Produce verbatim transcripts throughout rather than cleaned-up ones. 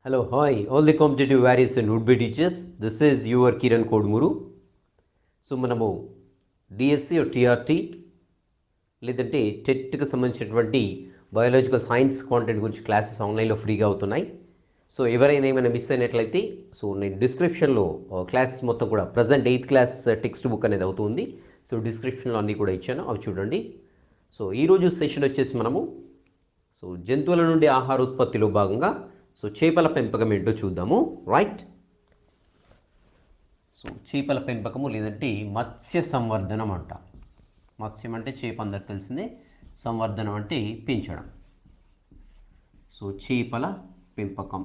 Hello, hi, all the competitive various and would-be teachers. This is your Kiran Kodmuru. So మనము DSC TRT లేదంటే టెట్కి సంబంధించినటువంటి biological science content గురించి classes ఆన్లైన్లో ఫ్రీగా అవుతున్నాయి. సో ఎవరైనా ఏమైనా మిస్ అయినట్లయితే సో నేను డిస్క్రిప్షన్లో క్లాసెస్ మొత్తం కూడా present eighth class text book అనేది అవుతుంది. సో డిస్క్రిప్షన్లో అన్నీ కూడా ఇచ్చాను, అవి చూడండి. సో ఈరోజు సెషన్ వచ్చేసి మనము సో జంతువుల నుండి ఆహార ఉత్పత్తిలో భాగంగా సో చేపల పెంపకం ఏంటో చూద్దాము. రైట్, సో చేపల పెంపకము లేదంటే మత్స్య సంవర్ధనం అంట. మత్స్యం అంటే చేప, అందరికి తెలిసిందే. సంవర్ధనం అంటే పెంచడం. సో చేపల పెంపకం,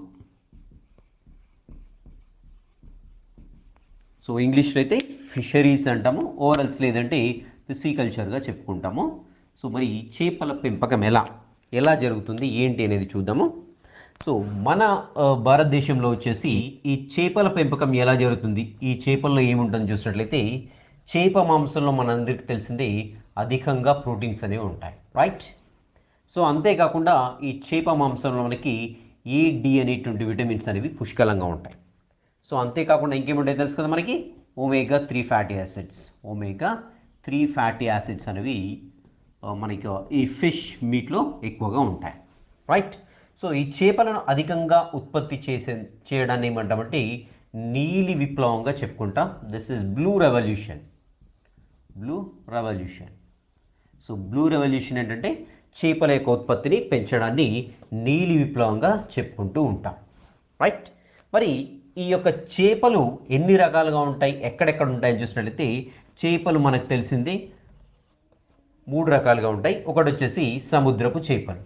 సో ఇంగ్లీష్లో అయితే ఫిషరీస్ అంటాము, ఓరల్స్ లేదంటే పిసికల్చర్గా చెప్పుకుంటాము. సో మరి చేపల పెంపకం ఎలా ఎలా జరుగుతుంది ఏంటి అనేది చూద్దాము. సో మన భారతదేశంలో వచ్చేసి ఈ చేపల పెంపకం ఎలా జరుగుతుంది, ఈ చేపల్లో ఏముంటుందని చూసినట్లయితే చేప మాంసంలో మనందరికీ తెలిసిందే అధికంగా ప్రోటీన్స్ అనేవి ఉంటాయి. రైట్, సో అంతేకాకుండా ఈ చేప మాంసంలో మనకి ఏ డి అనేటువంటి విటమిన్స్ అనేవి పుష్కలంగా ఉంటాయి. సో అంతేకాకుండా ఇంకేముంటాయి తెలుసు కదా మనకి, omega three fatty acids omega three fatty acids అనేవి మనకి ఈ ఫిష్ మీట్లో ఎక్కువగా ఉంటాయి. రైట్, సో ఈ చేపలను అధికంగా ఉత్పత్తి చేసే చేయడాన్ని ఏమంటామంటే నీలి విప్లవంగా చెప్పుకుంటాం. This is blue revolution. Blue revolution so blue revolution ఏంటంటే చేపల యొక్క ఉత్పత్తిని పెంచడాన్ని నీలి విప్లవంగా చెప్పుకుంటూ ఉంటాం. రైట్, మరి ఈ యొక్క చేపలు ఎన్ని రకాలుగా ఉంటాయి, ఎక్కడెక్కడ ఉంటాయని చూసినట్లయితే చేపలు మనకు తెలిసింది మూడు రకాలుగా ఉంటాయి. ఒకటి వచ్చేసి సముద్రపు చేపలు,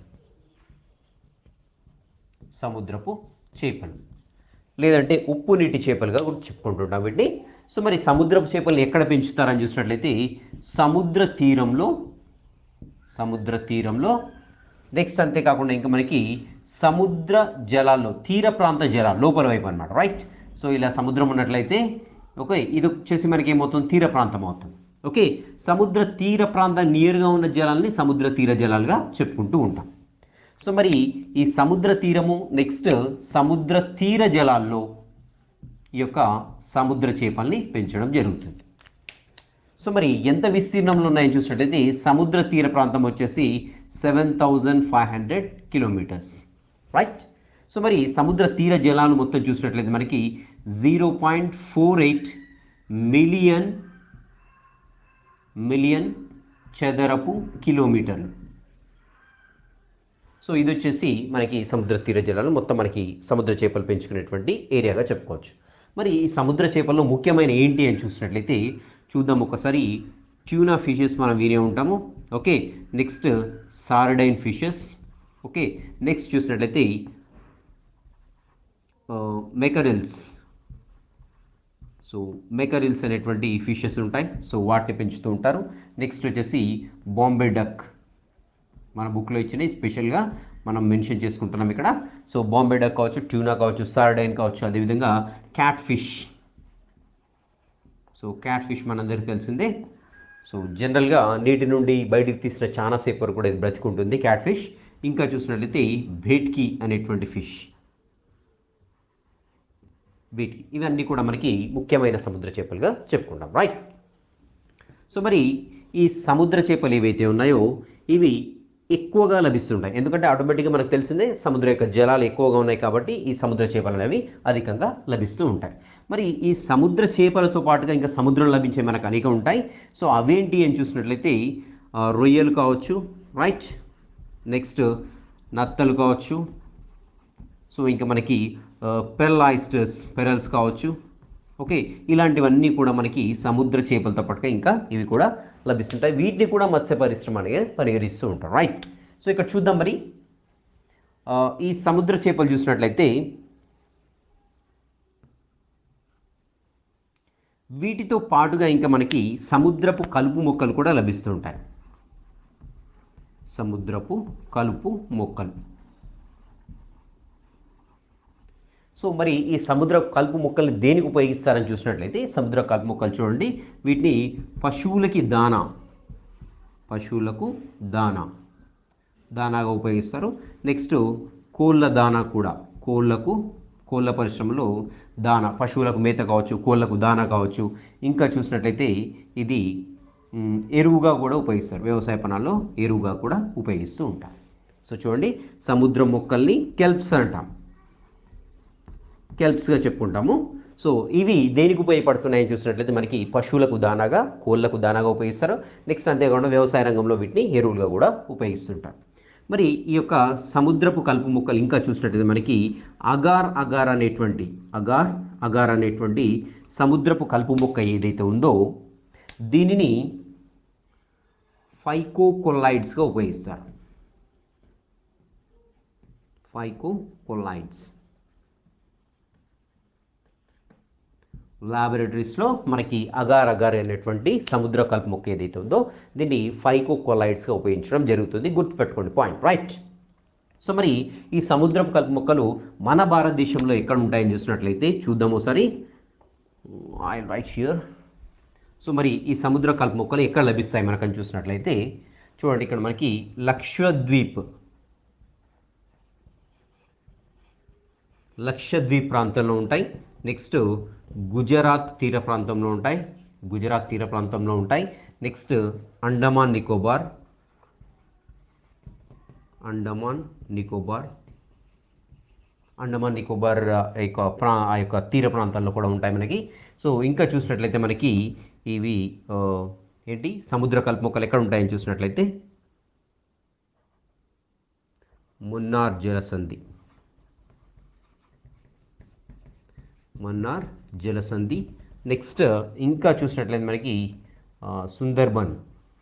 సముద్రపు చేపలు లేదంటే ఉప్పు నీటి చేపలుగా కూడా చెప్పుకుంటుంటాం వీటిని. సో మరి సముద్రపు చేపలు ఎక్కడ పెంచుతారని చూసినట్లయితే సముద్ర తీరంలో సముద్ర తీరంలో నెక్స్ట్ అంతేకాకుండా ఇంకా మనకి సముద్ర జలాల్లో తీర ప్రాంత జలాలు లోపల వైపు అనమాట. రైట్, సో ఇలా సముద్రం ఉన్నట్లయితే ఓకే, ఇది వచ్చేసి మనకి ఏమవుతుంది, తీర ప్రాంతం అవుతుంది. ఓకే, సముద్ర తీర ప్రాంతం నియర్గా ఉన్న జలాల్ని సముద్ర తీర జలాలుగా చెప్పుకుంటూ ఉంటాం. సో మరి ఈ సముద్ర తీరము నెక్స్ట్ సముద్ర తీర జలాల్లో ఈ యొక్క సముద్ర చేపల్ని పెంచడం జరుగుతుంది. సో మరి ఎంత విస్తీర్ణంలో ఉన్నాయని చూసినట్లయితే సముద్ర తీర ప్రాంతం వచ్చేసి seven thousand five hundred kilometres. Right, so మరి సముద్ర తీర జలాలు మొత్తం చూసినట్లయితే మనకి zero point four eight million million చదరపు కిలోమీటర్లు. సో ఇది వచ్చేసి మనకి సముద్ర తీర జలాలు మొత్తం మనకి సముద్ర చేపలు పెంచుకునేటువంటి ఏరియాగా చెప్పుకోవచ్చు. మరి ఈ సముద్ర చేపల్లో ముఖ్యమైన ఏంటి అని చూసినట్లయితే చూద్దాం ఒకసారి. ట్యూనా ఫిషెస్ మనం వినే ఉంటాము. Okay, next sardine fishes. Okay, next చూసినట్లయితే మెకరిల్స్. సో మెకరిల్స్ అనేటువంటి ఫిషెస్ ఉంటాయి, సో వాటిని పెంచుతూ ఉంటారు. నెక్స్ట్ వచ్చేసి బాంబే డక్, మన బుక్లో ఇచ్చినవి స్పెషల్గా మనం మెన్షన్ చేసుకుంటున్నాం ఇక్కడ. సో బాంబే డక్ కావచ్చు, ట్యూనా కావచ్చు, సార్డైన్ కావచ్చు, అదేవిధంగా cat fish. So cat fish మనందరికీ తెలిసిందే. సో జనరల్గా నీటి నుండి బయటికి తీసిన చాలా సేపు వరకు కూడా ఇది బ్రతికుంటుంది క్యాట్ ఫిష్. ఇంకా చూసినట్లయితే భేట్కి అనేటువంటి ఫిష్, భేట్కి, ఇవన్నీ కూడా మనకి ముఖ్యమైన సముద్ర చేపలుగా చెప్పుకుంటాం. రైట్, సో మరి ఈ సముద్ర చేపలు ఏవైతే ఉన్నాయో ఇవి ఎక్కువగా లభిస్తుంటాయి. ఎందుకంటే ఆటోమేటిక్గా మనకు తెలిసిందే సముద్ర యొక్క జలాలు ఎక్కువగా ఉన్నాయి కాబట్టి ఈ సముద్ర చేపలు అనేవి అధికంగా లభిస్తూ ఉంటాయి. మరి ఈ సముద్ర చేపలతో పాటుగా ఇంకా సముద్రంలో లభించే మనకు అనేక ఉంటాయి. సో అవేంటి అని చూసినట్లయితే రొయ్యలు కావచ్చు. రైట్, నెక్స్ట్ నత్తలు కావచ్చు. సో ఇంకా మనకి పెరల్ ఆయిస్టర్స్, పెరల్స్ కావచ్చు. ఓకే, ఇలాంటివన్నీ కూడా మనకి సముద్ర చేపలతో పాటుగా ఇంకా ఇవి కూడా లభిస్తుంటాయి. వీటిని కూడా మత్స్య పరిశ్రమ అనేది పరిగణిస్తూ ఉంటారు. రైట్, సో ఇక్కడ చూద్దాం. మరి ఈ సముద్ర చేపలు చూసినట్లయితే వీటితో పాటుగా ఇంకా మనకి సముద్రపు కలుపు మొక్కలు కూడా లభిస్తూ ఉంటాయి. సముద్రపు కలుపు మొక్కలు. సో మరి ఈ సముద్ర కలుపు మొక్కల్ని దేనికి ఉపయోగిస్తారని చూసినట్లయితే సముద్ర కలుపు మొక్కలు చూడండి, వీటిని పశువులకి దానా పశువులకు దానా దానాగా ఉపయోగిస్తారు. నెక్స్ట్ కోళ్ళ దానా కూడా, కోళ్ళకు కోళ్ళ పరిశ్రమలో దానా, పశువులకు మేత కావచ్చు, కోళ్ళకు దానా కావచ్చు, ఇంకా చూసినట్లయితే ఇది మ్, ఎరువుగా కూడా ఉపయోగిస్తారు. వ్యవసాయ పనుల్లో ఎరువుగా కూడా ఉపయోగిస్తూ ఉంటారు. సో చూడండి, సముద్ర మొక్కల్ని కెల్ప్స్ అంటాం, కెల్ప్స్గా చెప్పుకుంటాము. సో ఇవి దేనికి ఉపయోగపడుతున్నాయని చూసినట్లయితే మనకి పశువులకు దానాగా, కోళ్ళకు దానాగా ఉపయోగిస్తారు. నెక్స్ట్ అంతేకాకుండా వ్యవసాయ రంగంలో వీటిని ఎరువులుగా కూడా ఉపయోగిస్తుంటారు. మరి ఈ యొక్క సముద్రపు కలుపు మొక్కలు ఇంకా చూసినట్లయితే మనకి అగార్ అగార్ అనేటువంటి అగార్ అగార్ అనేటువంటి సముద్రపు కలుపు మొక్క ఏదైతే ఉందో దీనిని ఫైకోకొల్లాయిడ్స్గా ఉపయోగిస్తారు. ఫైకోకొల్లాయిడ్స్ లాబొరేటరీస్లో మనకి అగార్ అగార్ అనేటువంటి సముద్ర కలుపు మొక్క ఏదైతే ఉందో దీన్ని ఫైకోకొల్లాయిడ్స్గా ఉపయోగించడం జరుగుతుంది. గుర్తుపెట్టుకోండి పాయింట్, రైట్. సో మరి ఈ సముద్రపు కలుపు మొక్కలు మన భారతదేశంలో ఎక్కడ ఉంటాయని చూసినట్లయితే చూద్దాం ఒకసారి. I right here. సో మరి ఈ సముద్ర కలుపు మొక్కలు ఎక్కడ లభిస్తాయి మనకని చూసినట్లయితే చూడండి, ఇక్కడ మనకి లక్షద్వీప్ లక్షద్వీప్ ప్రాంతంలో ఉంటాయి. నెక్స్ట్ గుజరాత్ తీర ప్రాంతంలో ఉంటాయి, గుజరాత్ తీర ప్రాంతంలో ఉంటాయి. నెక్స్ట్ అండమాన్ నికోబార్ అండమాన్ నికోబార్ అండమాన్ నికోబార్ యొక్క ప్రా ఆ యొక్క తీర ప్రాంతాల్లో కూడా ఉంటాయి మనకి. సో ఇంకా చూసినట్లయితే మనకి ఇవి ఏంటి సముద్ర కలుపు మొక్కలు ఎక్కడ ఉంటాయని చూసినట్లయితే మున్నార్ జలసంధి మన్నార్ జలసంధి. నెక్స్ట్ ఇంకా చూసినట్లయితే మనకి సుందర్బన్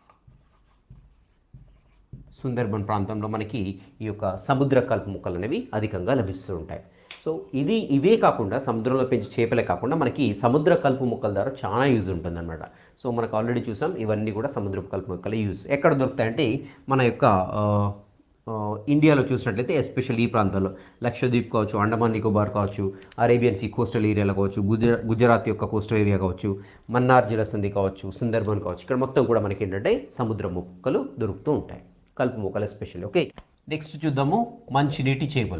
సుందర్బన్ ప్రాంతంలో మనకి ఈ యొక్క సముద్ర కలుపు మొక్కలు అనేవి అధికంగా లభిస్తూ ఉంటాయి. సో ఇది ఇవే కాకుండా సముద్రంలో పెంచే చేపలే కాకుండా మనకి సముద్ర కలుపు మొక్కల ద్వారా చాలా యూజ్ ఉంటుందన్నమాట. సో మనకు ఆల్రెడీ చూసాం, ఇవన్నీ కూడా సముద్రపు కలుపు మొక్కల యూజ్ ఎక్కడ దొరుకుతాయంటే మన యొక్క ఇండియాలో చూసినట్లయితే ఎస్పెషల్ ఈ ప్రాంతాల్లో లక్షద్వీప్ కావచ్చు, అండమాన్ నికోబార్ కావచ్చు, అరేబియన్ సీ కోస్టల్ ఏరియాలో కావచ్చు, గుజరా గుజరాత్ యొక్క కోస్టల్ ఏరియా కావచ్చు, మన్నార్ జలసంధి కావచ్చు, సుందర్బన్ కావచ్చు, ఇక్కడ మొత్తం కూడా మనకి ఏంటంటే సముద్ర మొక్కలు దొరుకుతూ ఉంటాయి, కలుపు మొక్కలు ఎస్పెషల్. ఓకే, నెక్స్ట్ చూద్దాము మంచినీటి చేపలు.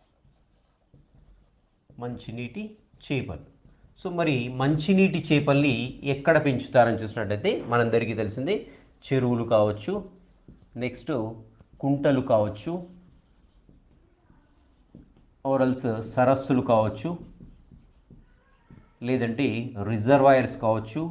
మంచినీటి చేపలు. సో మరి మంచినీటి చేపల్ని ఎక్కడ పెంచుతారని చూసినట్లయితే మనందరికీ తెలిసిందే, చెరువులు కావచ్చు, నెక్స్ట్ కుంటలు కావచ్చు, ఓరల్స్ సరస్సులు కావచ్చు, లేదంటే రిజర్వాయర్స్ కావచ్చు.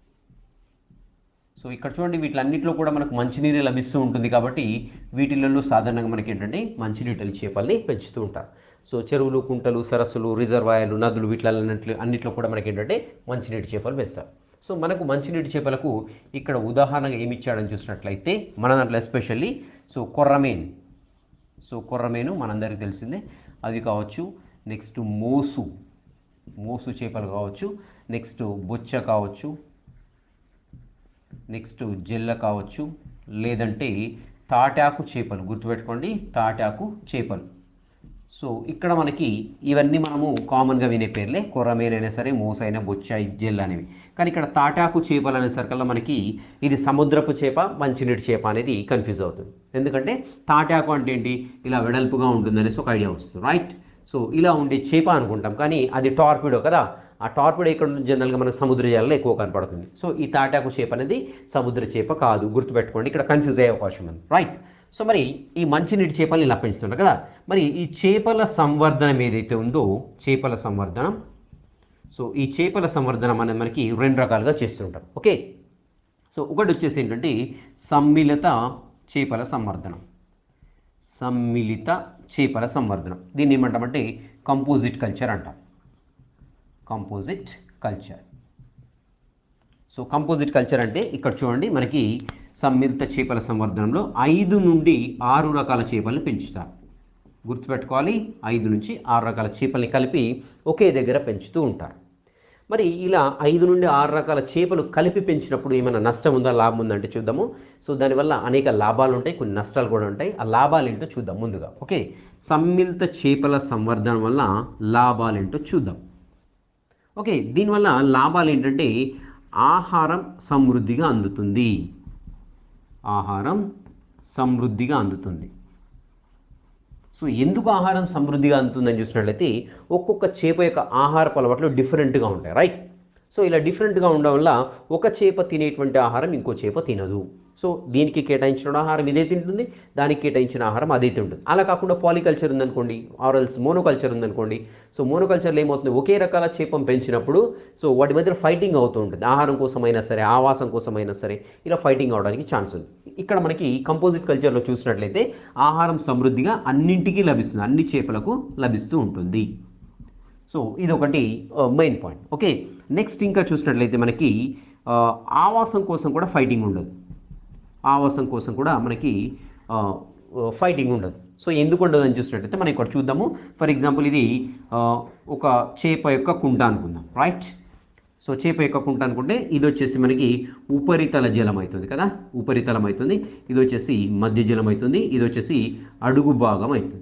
సో ఇక్కడ చూడండి, వీటిలన్నింటిలో కూడా మనకు మంచినీరు లభిస్తూ ఉంటుంది కాబట్టి వీటిలలో సాధారణంగా మనకి ఏంటంటే మంచినీటి చేపల్ని పెంచుతూ ఉంటారు. సో చెరువులు, కుంటలు, సరస్సులు, రిజర్వాయర్లు, నదులు వీటిలన్నింటిలో అన్నింటిలో కూడా మనకి ఏంటంటే మంచినీటి చేపలు పెంచుతారు. సో మనకు మంచినీటి చేపలకు ఇక్కడ ఉదాహరణగా ఏమి ఇచ్చాడని చూసినట్లయితే మన దాంట్లో ఎస్పెషల్లీ సో కొర్రమేన్ సో కొర్రమేను మనందరికీ తెలిసిందే, అది కావచ్చు. నెక్స్ట్ మోసు మోసు చేపలు కావచ్చు, నెక్స్ట్ బొచ్చ కావచ్చు, నెక్స్ట్ జెల్ల కావచ్చు, లేదంటే తాటాకు చేపలు. గుర్తుపెట్టుకోండి, తాటాకు చేపలు. సో ఇక్కడ మనకి ఇవన్నీ మనము కామన్గా వినే పేర్లే, కొర్రమేన్ అయినా సరే, మోస అయినా, బొచ్చ, జెల్ అనేవి. కానీ ఇక్కడ తాటాకు చేపలు అనేసరికల్లా మనకి ఇది సముద్రపు చేప, మంచినీటి చేప అనేది కన్ఫ్యూజ్ అవుతుంది. ఎందుకంటే తాటాకు అంటే ఏంటి, ఇలా వెడల్పుగా ఉంటుంది అనేసి ఒక ఐడియా వస్తుంది, రైట్. సో ఇలా ఉండే చేప అనుకుంటాం, కానీ అది టార్పిడో కదా. ఆ టార్పిడో ఇక్కడ జనరల్గా మనకు సముద్ర జలాల్లో ఎక్కువ కనపడుతుంది. సో ఈ తాటాకు చేప అనేది సముద్ర చేప కాదు, గుర్తుపెట్టుకోండి, ఇక్కడ కన్ఫ్యూజ్ అయ్యే అవకాశం ఉంది, రైట్. సో మరి ఈ మంచినీటి చేపలు ఇలా పెంచుతున్నారు కదా. మరి ఈ చేపల సంవర్ధనం ఏదైతే ఉందో, చేపల సంవర్ధనం, సో ఈ చేపల సంవర్ధనం అనేది మనకి రెండు రకాలుగా చేస్తుంటారు. ఓకే, సో ఒకటి వచ్చేసి ఏంటంటే సమ్మిళిత చేపల సంవర్ధనం. సమ్మిళిత చేపల సంవర్ధనం దీన్ని ఏమంటామంటే కంపోజిట్ కల్చర్ అంటాం. Composite culture. So composite culture అంటే ఇక్కడ చూడండి, మనకి సమ్మిళిత చేపల సంవర్ధనంలో ఐదు నుండి ఆరు రకాల చేపలను పెంచుతారు. గుర్తుపెట్టుకోవాలి, ఐదు నుంచి ఆరు రకాల చేపల్ని కలిపి ఒకే దగ్గర పెంచుతూ ఉంటారు. మరి ఇలా ఐదు నుండి ఆరు రకాల చేపలు కలిపి పెంచినప్పుడు ఏమైనా నష్టం ఉందా, లాభం ఉందా అంటే చూద్దాము. సో దానివల్ల అనేక లాభాలు ఉంటాయి, కొన్ని నష్టాలు కూడా ఉంటాయి. ఆ లాభాలు ఏంటో చూద్దాం ముందుగా. ఓకే, సమ్మిళిత చేపల సంవర్ధనం వల్ల లాభాలు ఏంటో చూద్దాం. ఓకే, దీనివల్ల లాభాలు ఏంటంటే ఆహారం సమృద్ధిగా అందుతుంది. ఆహారం సమృద్ధిగా అందుతుంది. సో సో ఎందుకు ఆహారం సమృద్ధిగా అందుతుందని చూసినట్లయితే ఒక్కొక్క చేప యొక్క ఆహారపు అలవాట్లు డిఫరెంట్గా ఉంటాయి, రైట్. సో ఇలా డిఫరెంట్గా ఉండడం వల్ల ఒక చేప తినేటువంటి ఆహారం ఇంకో చేప తినదు. సో దీనికి కేటాయించిన ఆహారం ఇదే తింటుంది, దానికి కేటాయించిన ఆహారం అదే తింటుంది. అలా కాకుండా పాలికల్చర్ ఉందనుకోండి, ఆరల్స్ మోనోకల్చర్ ఉందనుకోండి. సో మోనోకల్చర్లో ఏమవుతుంది, ఒకే రకాల చేపను పెంచినప్పుడు సో వాటి మధ్య ఫైటింగ్ అవుతూ ఉంటుంది. ఆహారం కోసమైనా సరే, ఆవాసం కోసమైనా సరే ఇలా ఫైటింగ్ అవడానికి ఛాన్స్ ఉంది. ఇక్కడ మనకి కంపోజిట్ కల్చర్లో చూసినట్లయితే ఆహారం సమృద్ధిగా అన్నింటికీ లభిస్తుంది, అన్ని చేపలకు లభిస్తూ ఉంటుంది. సో ఇది ఒకటి మెయిన్ పాయింట్. ఓకే, నెక్స్ట్ ఇంకా చూసినట్లయితే మనకి ఆవాసం కోసం కూడా ఫైటింగ్ ఉండదు. ఆవాసం కోసం కూడా మనకి ఫైటింగ్ ఉండదు. సో ఎందుకు ఉండదు అని చూసినట్లయితే మనం ఇక్కడ చూద్దాము. ఫర్ ఎగ్జాంపుల్ ఇది ఒక చేప యొక్క కుంట అనుకుందాం, రైట్. సో చేప యొక్క కుంట అనుకుంటే ఇది వచ్చేసి మనకి ఉపరితల జలం అవుతుంది కదా, ఉపరితలం అవుతుంది. ఇది వచ్చేసి మధ్య జలం అవుతుంది, ఇది వచ్చేసి అడుగు భాగం అవుతుంది.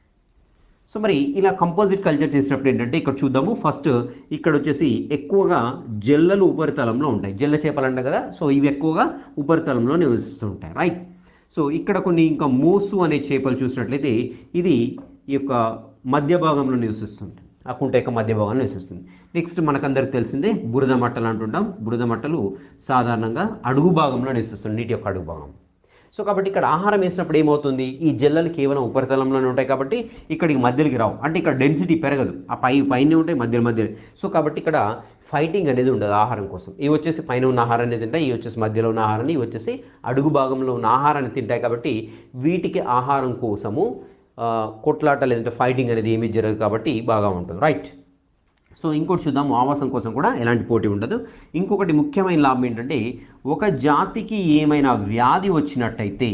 సో మరి ఇలా కంపోజిట్ కల్చర్ చేసినప్పుడు ఏంటంటే ఇక్కడ చూద్దాము. ఫస్ట్ ఇక్కడ వచ్చేసి ఎక్కువగా జల్లలు ఉపరితలంలో ఉంటాయి, జల్ల చేపలు అంటారు కదా. సో ఇవి ఎక్కువగా ఉపరితలంలో నివసిస్తూ ఉంటాయి, రైట్. సో ఇక్కడ కొన్ని ఇంకా మోసు అనే చేపలు చూసినట్లయితే ఇది ఈ యొక్క మధ్య భాగంలో నివసిస్తుంది, ఆ కుంట యొక్క మధ్య భాగంలో నివసిస్తుంది. నెక్స్ట్ మనకందరికి తెలిసిందే బురద మట్టలు అంటుంటాం. బురద మట్టలు సాధారణంగా అడుగు భాగంలో నివసిస్తుంది, నీటి యొక్క అడుగు భాగం. సో కాబట్టి ఇక్కడ ఆహారం వేసినప్పుడు ఏమవుతుంది, ఈ జల్లలు కేవలం ఉపరితలంలోనే ఉంటాయి కాబట్టి ఇక్కడికి మధ్యలోకి రావు, అంటే ఇక్కడ డెన్సిటీ పెరగదు, ఆ పై పైన ఉంటాయి మధ్య మధ్య. సో కాబట్టి ఇక్కడ ఫైటింగ్ అనేది ఉండదు ఆహారం కోసం. ఇవి వచ్చేసి పైన ఉన్న ఆహారాన్ని తింటాయి, ఇవి వచ్చేసి మధ్యలో ఉన్న ఆహారాన్ని, ఇవి వచ్చేసి అడుగు భాగంలో ఉన్న ఆహారాన్ని తింటాయి. కాబట్టి వీటికి ఆహారం కోసము కొట్లాట లేదంటే ఫైటింగ్ అనేది ఏమీ జరగదు కాబట్టి బాగా ఉంటుంది, రైట్. సో ఇంకోటి చూద్దాం, ఆవాసం కోసం కూడా ఎలాంటి పోటీ ఉండదు. ఇంకొకటి ముఖ్యమైన లాభం ఏంటంటే ఒక జాతికి ఏమైనా వ్యాధి వచ్చినట్టయితే,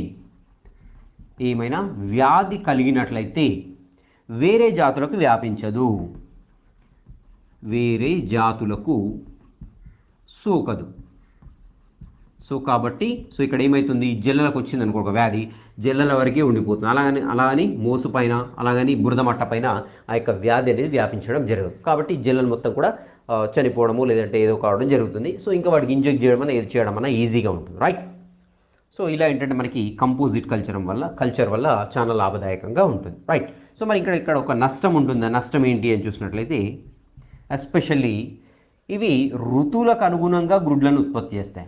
ఏమైనా వ్యాధి కలిగినట్లయితే వేరే జాతులకు వ్యాపించదు, వేరే జాతులకు సోకదు. సో కాబట్టి సో ఇక్కడ ఏమవుతుంది, జల్లలకు వచ్చింది అనుకో ఒక వ్యాధి, జల్లల వరకే ఉండిపోతుంది. అలాగని అలాగని మోసు పైన అలాగని బురద మట్ట పైన ఆ యొక్క వ్యాధి అనేది వ్యాపించడం జరగదు. కాబట్టి జల్లలు మొత్తం కూడా చనిపోవడము లేదంటే ఏదో కావడం జరుగుతుంది. సో ఇంకా వాడికి ఇంజెక్ట్ చేయడం అన్న ఏది చేయడం అన్న ఈజీగా ఉంటుంది, రైట్. సో ఇలా ఏంటంటే మనకి కంపోజిట్ కల్చర్ వల్ల కల్చర్ వల్ల చాలా లాభదాయకంగా ఉంటుంది, రైట్. సో మరి ఇక్కడ ఇక్కడ ఒక నష్టం ఉంటుంది. నష్టం ఏంటి అని చూసినట్లయితే ఎస్పెషల్లీ ఇవి ఋతువులకు అనుగుణంగా గుడ్లను ఉత్పత్తి చేస్తాయి.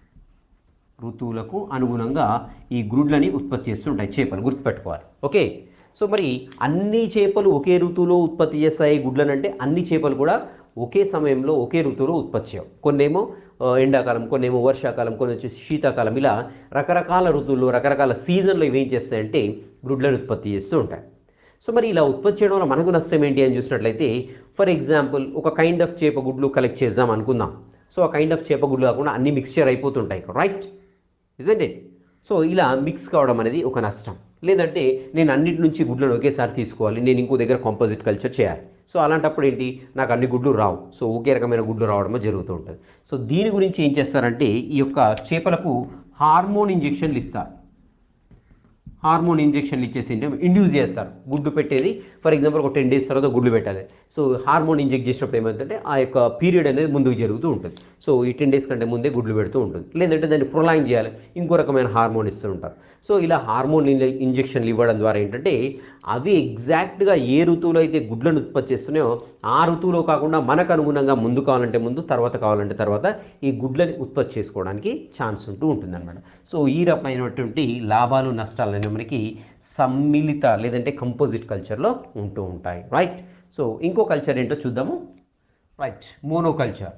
ఋతువులకు అనుగుణంగా ఈ గుడ్లని ఉత్పత్తి చేస్తుంటాయి చేపలు, గుర్తుపెట్టుకోవాలి, ఓకే. సో మరి అన్ని చేపలు ఒకే ఋతువులో ఉత్పత్తి చేస్తాయి గుడ్లను అంటే అన్ని చేపలు కూడా ఒకే సమయంలో ఒకే ఋతువులో ఉత్పత్తి చేయవు. కొన్నేమో ఎండాకాలం, కొన్నేమో వర్షాకాలం, కొన్ని వచ్చేసి శీతాకాలం, ఇలా రకరకాల ఋతువుల్లో రకరకాల సీజన్లో ఇవి ఏం చేస్తాయంటే గుడ్లను ఉత్పత్తి చేస్తూ ఉంటాయి. సో మరి ఇలా ఉత్పత్తి చేయడం వల్ల మనకు నష్టం ఏంటి అని చూసినట్లయితే ఫర్ ఎగ్జాంపుల్ ఒక కైండ్ ఆఫ్ చేప గుడ్లు కలెక్ట్ చేద్దాం అనుకుందాం. సో ఆ కైండ్ ఆఫ్ చేప గుడ్లు కాకుండా అన్ని మిక్స్చర్ అయిపోతుంటాయి, రైట్, ఇజంట్ ఇట్. సో ఇలా మిక్స్ కావడం అనేది ఒక నష్టం. లేదంటే నేను అన్నిటి నుంచి గుడ్లను ఒకేసారి తీసుకోవాలి, నేను ఇంకో దగ్గర కాంపోజిట్ కల్చర్ చేయాలి. సో అలాంటప్పుడు ఏంటి, నాకు అన్ని గుడ్లు రావు. సో ఒకే రకమైన గుడ్లు రావడమో జరుగుతూ ఉంటుంది. సో దీని గురించి ఏం చేస్తారంటే ఈ యొక్క చేపలకు హార్మోన్ ఇంజెక్షన్లు ఇస్తారు. హార్మోన్ ఇంజెక్షన్లు ఇచ్చేసి ఇండ్యూస్ చేస్తారు. గుడ్డు పెట్టేది ఫర్ ఎగ్జాంపుల్ ఒక టెన్ డేస్ తర్వాత గుడ్లు పెట్టాలి. సో హార్మోన్ ఇంజెక్ట్ చేసినప్పుడు ఏమవుతుందంటే ఆ యొక్క పీరియడ్ అనేది ముందుకు జరుగుతూ ఉంటుంది. సో ఈ టెన్ డేస్ కంటే ముందే గుడ్లు పెడుతూ ఉంటుంది. లేదంటే దాన్ని ప్రొలాంగ్ చేయాలి, ఇంకో రకమైన హార్మోన్ ఇస్తూ ఉంటారు. సో ఇలా హార్మోన్ ఇంజెక్షన్లు ఇవ్వడం ద్వారా ఏంటంటే అవి ఎగ్జాక్ట్గా ఏ ఋతువులో అయితే గుడ్లను ఉత్పత్తి చేస్తున్నాయో ఆ ఋతువులో కాకుండా మనకు అనుగుణంగా ముందు కావాలంటే ముందు, తర్వాత కావాలంటే తర్వాత ఈ గుడ్లని ఉత్పత్తి చేసుకోవడానికి ఛాన్స్ ఉంటూ ఉంటుందన్నమాట. సో ఈ రకమైనటువంటి లాభాలు నష్టాలు అనేవి మనకి సమ్మిళిత లేదంటే కంపోజిట్ కల్చర్లో ఉంటూ ఉంటాయి, రైట్. సో ఇంకో కల్చర్ ఏంటో చూద్దాము, రైట్, మోనోకల్చర్.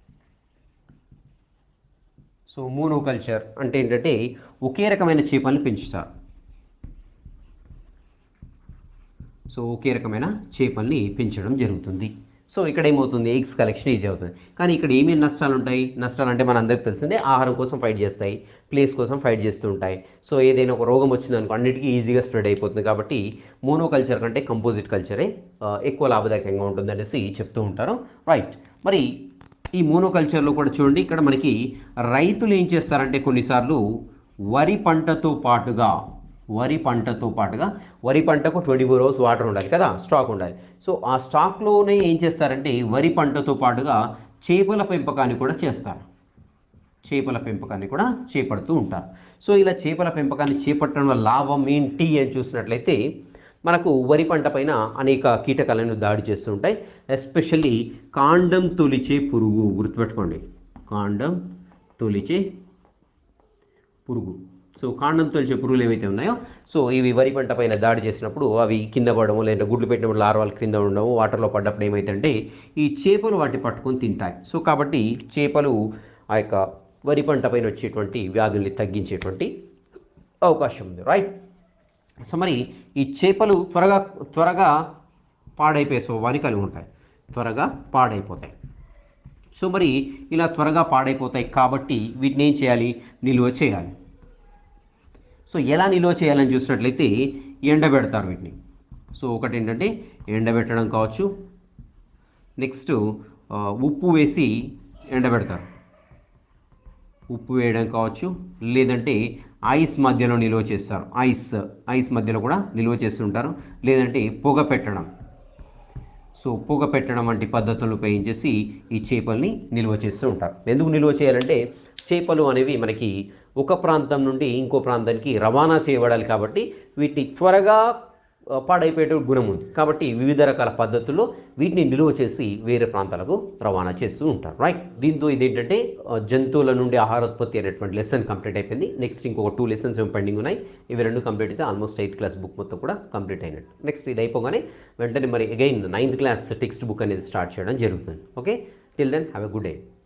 సో మోనోకల్చర్ అంటే ఏంటంటే ఒకే రకమైన చేపలను పెంచుతారు. సో ఒకే రకమైన చేపల్ని పెంచడం జరుగుతుంది. సో ఇక్కడ ఏమవుతుంది, ఎగ్స్ కలెక్షన్ ఈజీ అవుతుంది. కానీ ఇక్కడ ఏమేమి నష్టాలు ఉంటాయి, నష్టాలు అంటే మన అందరికి తెలిసిందే, ఆహారం కోసం ఫైట్ చేస్తాయి, ప్లేస్ కోసం ఫైట్ చేస్తూ ఉంటాయి. సో ఏదైనా ఒక రోగం వచ్చిందనుకో అన్నిటికీ ఈజీగా స్ప్రెడ్ అయిపోతుంది. కాబట్టి మోనోకల్చర్ కంటే కంపోజిట్ కల్చరే ఎక్కువ లాభదాయకంగా ఉంటుంది అనేసి చెప్తూ ఉంటారు, రైట్. మరి ఈ మోనోకల్చర్లో కూడా చూడండి, ఇక్కడ మనకి రైతులు ఏం చేస్తారంటే కొన్నిసార్లు వరి పంటతో పాటుగా వరి పంటతో పాటుగా వరి పంటకు ట్వంటీ ఫోర్ అవర్స్ వాటర్ ఉండాలి కదా, స్టాక్ ఉండాలి. సో ఆ స్టాక్లోనే ఏం చేస్తారంటే వరి పంటతో పాటుగా చేపల పెంపకాన్ని కూడా చేస్తారు. చేపల పెంపకాన్ని కూడా చేపడుతూ ఉంటారు. సో ఇలా చేపల పెంపకాన్ని చేపట్టడం వల్ల లాభం ఏంటి అని చూసినట్లయితే మనకు వరి పంట పైన అనేక కీటకాలను దాడి చేస్తూ ఉంటాయి. ఎస్పెషల్లీ కాండం తొలిచే పురుగు, గుర్తుపెట్టుకోండి, కాండం తొలిచే పురుగు. సో కాండం తొలిచే పురుగులు ఏవైతే ఉన్నాయో సో ఇవి వరి పంట పైన దాడి చేసినప్పుడు అవి కింద పడము, లేదా గుడ్లు పెట్టినప్పుడు లార్వాలు కింద ఉండవు, వాటర్లో పడ్డప్పుడు ఏమైతుందంటే ఈ చేపలు వాటి పట్టుకొని తింటాయి. సో కాబట్టి చేపలు ఆ యొక్క వరి పంట పైన వచ్చేటువంటి వ్యాధుల్ని తగ్గించేటువంటి అవకాశం ఉంది, రైట్. సో మరి ఈ చేపలు త్వరగా త్వరగా పాడైపోయే స్వభావాన్ని కలిగి ఉంటాయి, త్వరగా పాడైపోతాయి. సో మరి ఇలా త్వరగా పాడైపోతాయి కాబట్టి వీటిని ఏం చేయాలి, నిల్వ చేయాలి. సో ఎలా నిల్వ చేయాలని చూసినట్లయితే ఎండబెడతారు వీటిని. సో ఒకటి ఏంటంటే ఎండబెట్టడం కావచ్చు, నెక్స్ట్ ఉప్పు వేసి ఎండబెడతారు, ఉప్పు వేయడం కావచ్చు, లేదంటే ఐస్ మధ్యలో నిల్వ చేస్తారు, ఐస్ ఐస్ మధ్యలో కూడా నిల్వ చేస్తుంటారు, లేదంటే పొగ పెట్టడం. సో పొగ పెట్టడం వంటి పద్ధతులను ఉపయోగించేసి ఈ చేపల్ని నిల్వ చేస్తూ ఉంటారు. ఎందుకు నిల్వ చేయాలంటే చేపలు అనేవి మనకి ఒక ప్రాంతం నుండి ఇంకో ప్రాంతానికి రవాణా చేయబడాలి కాబట్టి వీటిని త్వరగా పాడైపోయే గుణం ఉంది. కాబట్టి వివిధ రకాల పద్ధతుల్లో వీటిని నిల్వ చేసి వేరే ప్రాంతాలకు రవాణా చేస్తూ ఉంటారు, రైట్. దీంతో ఇదేంటంటే జంతువుల నుండి ఆహారోత్పత్తి అనేటువంటి లెసన్ కంప్లీట్ అయిపోయింది. నెక్స్ట్ ఇంకొక టూ లెసన్స్ ఏమో పెండింగ్ ఉన్నాయి. ఇవి రెండు కంప్లీట్ అయితే ఆల్మోస్ట్ ఎయిత్ క్లాస్ బుక్ మొత్తం కూడా కంప్లీట్ అయినట్టు. నెక్స్ట్ ఇది అయిపోగానే వెంటనే మరి again ninth class text book అనేది స్టార్ట్ చేయడం జరుగుతుంది. Okay, till then have a good day.